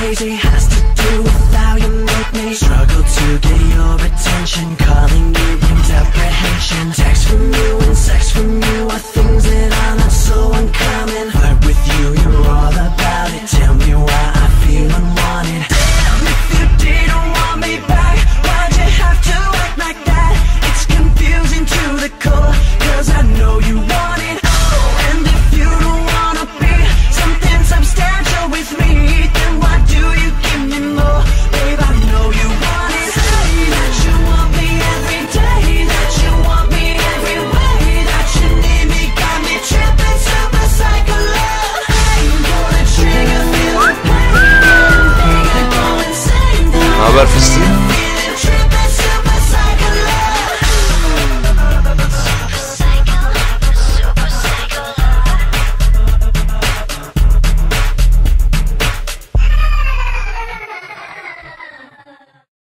crazy has to do with how you make me struggle to get your attention, calling you brings apprehension. Text from you and sex from you are things that are not so uncommon. Flirt with you, you're all about it. Tell me why I feel unwanted. Damn, if you didn't want me back, why'd you have to act like that? It's confusing to the core, cause I know you want it all. And if you don't wanna be something substantial with me, then why do you give me more? Babe, I know you want it. Say that you want me every day, that you want me every way, that you need me, got me tripping, super psycho love. Hey, pull the trigger, feel the pain, think I go insane. Haber fıstık?